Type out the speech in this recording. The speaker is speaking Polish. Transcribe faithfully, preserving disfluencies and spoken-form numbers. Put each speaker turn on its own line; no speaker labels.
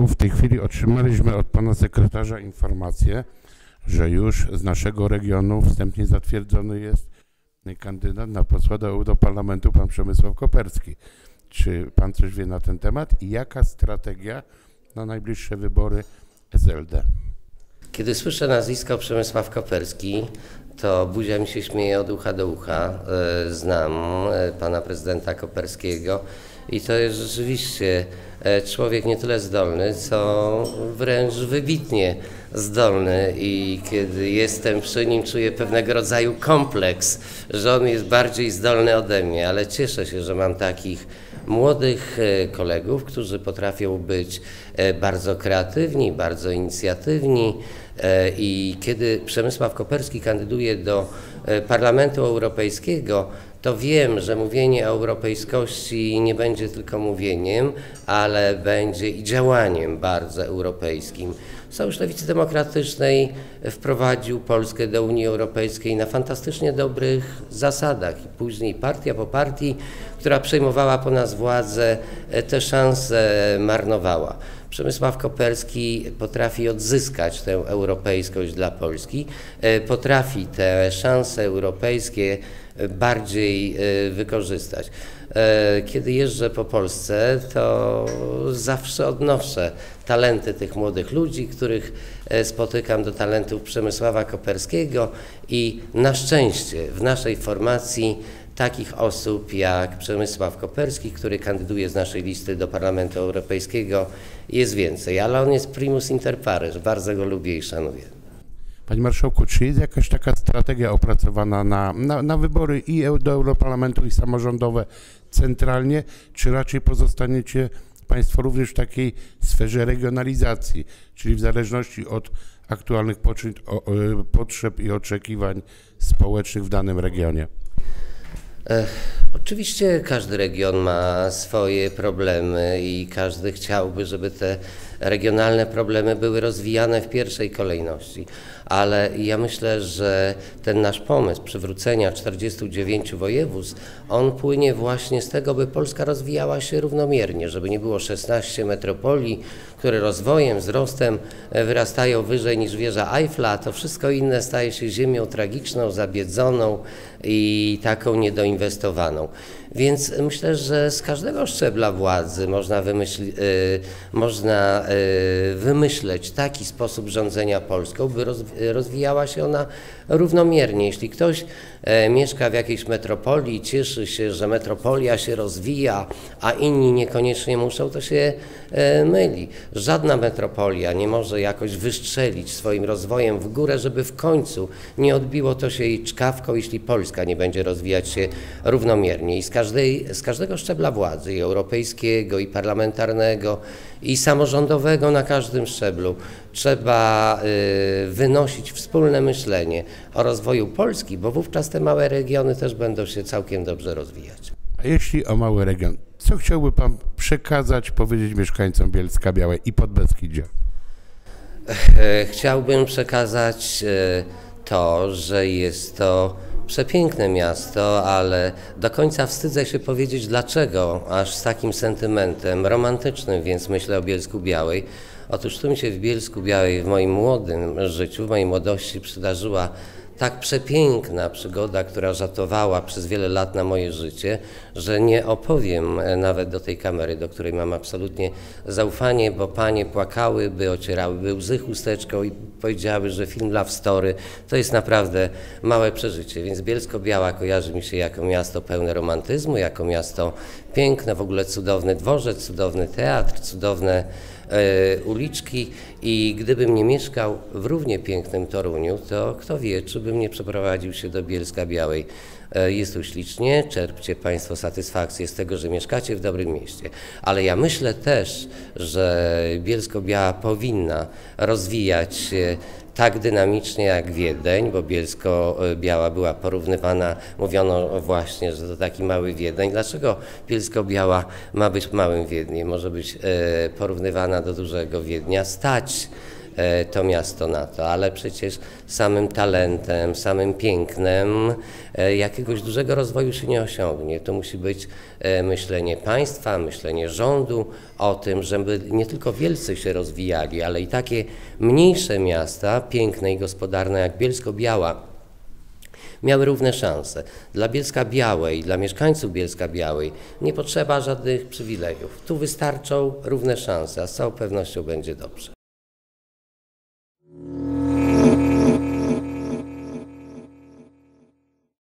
Marszałku, w tej chwili otrzymaliśmy od pana sekretarza informację, że już z naszego regionu wstępnie zatwierdzony jest kandydat na posła do Europarlamentu, pan Przemysław Koperski. Czy pan coś wie na ten temat i jaka strategia na najbliższe wybory S L D?
Kiedy słyszę nazwisko Przemysław Koperski, to buzia mi się śmieje od ucha do ucha. Znam pana prezydenta Koperskiego i to jest rzeczywiście człowiek nie tyle zdolny, co wręcz wybitnie zdolny i kiedy jestem przy nim, czuję pewnego rodzaju kompleks, że on jest bardziej zdolny ode mnie, ale cieszę się, że mam takich młodych kolegów, którzy potrafią być bardzo kreatywni, bardzo inicjatywni i kiedy Przemysław Koperski kandyduje do Parlamentu Europejskiego, to wiem, że mówienie o europejskości nie będzie tylko mówieniem, ale będzie i działaniem bardzo europejskim. Sojusz Lewicy Demokratycznej wprowadził Polskę do Unii Europejskiej na fantastycznie dobrych zasadach i później partia po partii, która przejmowała po nas władzę, te szanse marnowała. Przemysław Koperski potrafi odzyskać tę europejskość dla Polski, potrafi te szanse europejskie bardziej wykorzystać. Kiedy jeżdżę po Polsce, to zawsze odnoszę talenty tych młodych ludzi, których spotykam, do talentów Przemysława Koperskiego i na szczęście w naszej formacji takich osób jak Przemysław Koperski, który kandyduje z naszej listy do Parlamentu Europejskiego, jest więcej, ale on jest primus inter pares, bardzo go lubię i szanuję.
Panie Marszałku, czy jest jakaś taka strategia opracowana na, na, na wybory i do Europarlamentu, i samorządowe centralnie, czy raczej pozostaniecie Państwo również w takiej sferze regionalizacji, czyli w zależności od aktualnych potrzeb i oczekiwań społecznych w danym regionie?
Oczywiście każdy region ma swoje problemy i każdy chciałby, żeby te regionalne problemy były rozwijane w pierwszej kolejności, ale ja myślę, że ten nasz pomysł przywrócenia czterdziestu dziewięciu województw, on płynie właśnie z tego, by Polska rozwijała się równomiernie, żeby nie było szesnastu metropolii, które rozwojem, wzrostem wyrastają wyżej niż wieża Eiffla, to wszystko inne staje się ziemią tragiczną, zabiedzoną i taką niedoinwestowaną. Więc myślę, że z każdego szczebla władzy można, wymyśli, yy, można yy, wymyśleć taki sposób rządzenia Polską, by roz, rozwijała się ona równomiernie. Jeśli ktoś yy, mieszka w jakiejś metropolii, cieszy się, że metropolia się rozwija, a inni niekoniecznie muszą, to się yy, myli. Żadna metropolia nie może jakoś wystrzelić swoim rozwojem w górę, żeby w końcu nie odbiło to się jej czkawką, jeśli Polska nie będzie rozwijać się równomiernie. I z każdej, z każdego szczebla władzy, i europejskiego, i parlamentarnego, i samorządowego na każdym szczeblu, trzeba y, wynosić wspólne myślenie o rozwoju Polski, bo wówczas te małe regiony też będą się całkiem dobrze rozwijać.
A jeśli o mały region, co chciałby pan przekazać, powiedzieć mieszkańcom Bielska-Białej i Podbeskidzia?
Chciałbym przekazać to, że jest to przepiękne miasto, ale do końca wstydzę się powiedzieć dlaczego, aż z takim sentymentem romantycznym, więc myślę o Bielsku-Białej. Otóż tu mi się w Bielsku-Białej w moim młodym życiu, w mojej młodości przydarzyła tak przepiękna przygoda, która rzutowała przez wiele lat na moje życie, że nie opowiem nawet do tej kamery, do której mam absolutnie zaufanie, bo panie płakałyby, ocierałyby łzy chusteczką i powiedziały, że film Love Story to jest naprawdę małe przeżycie. Więc Bielsko-Biała kojarzy mi się jako miasto pełne romantyzmu, jako miasto piękne, w ogóle cudowny dworzec, cudowny teatr, cudowne uliczki i gdybym nie mieszkał w równie pięknym Toruniu, to kto wie, czy bym nie przeprowadził się do Bielska-Białej. Jest tu ślicznie, czerpcie Państwo satysfakcję z tego, że mieszkacie w dobrym mieście. Ale ja myślę też, że Bielsko-Biała powinna rozwijać się tak dynamicznie jak Wiedeń, bo Bielsko-Biała była porównywana, mówiono właśnie, że to taki mały Wiedeń. Dlaczego Bielsko-Biała ma być małym Wiedniem? Może być e, porównywana do dużego Wiednia. Stać to miasto na to, ale przecież samym talentem, samym pięknem jakiegoś dużego rozwoju się nie osiągnie. To musi być myślenie państwa, myślenie rządu o tym, żeby nie tylko wielcy się rozwijali, ale i takie mniejsze miasta, piękne i gospodarne jak Bielsko-Biała, miały równe szanse. Dla Bielska-Białej, dla mieszkańców Bielska-Białej nie potrzeba żadnych przywilejów. Tu wystarczą równe szanse, a z całą pewnością będzie dobrze.